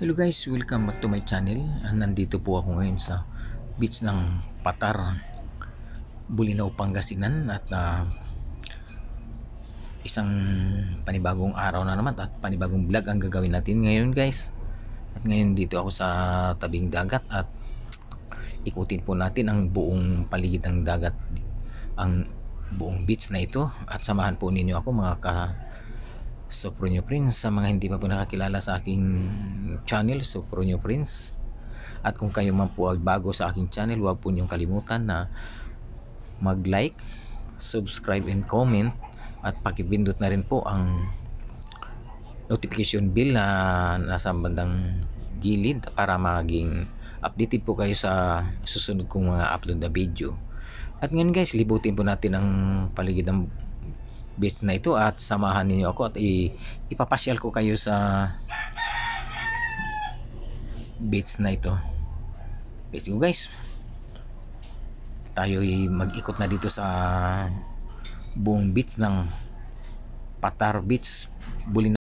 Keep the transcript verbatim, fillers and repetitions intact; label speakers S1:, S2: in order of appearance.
S1: Hello guys, welcome back to my channel. Ah, Nandito po ako ngayon sa beach ng Patar, Bolinao, Pangasinan at uh, isang panibagong araw na naman at panibagong vlog ang gagawin natin ngayon guys. At ngayon dito ako sa tabing dagat at ikutin po natin ang buong paligid ng dagat, ang buong beach na ito, at samahan po ninyo ako mga ka Sopronyo Prince. Sa mga hindi pa po nakakilala sa aking channel, Sopronyo Prince, at kung kayo man po ay bago sa aking channel, huwag po niyong kalimutan na mag-like, subscribe and comment, at pakipindot na rin po ang notification bell na nasa bandang gilid para maging updated po kayo sa susunod kong mga upload na video. At ngayon guys, libutin po natin ang paligid ng beach na ito at samahan niyo ako at ipapasyal ko kayo sa beach na ito. Let's go guys, tayo mag-ikot na dito sa buong beach ng Patar Beach, Bolinao.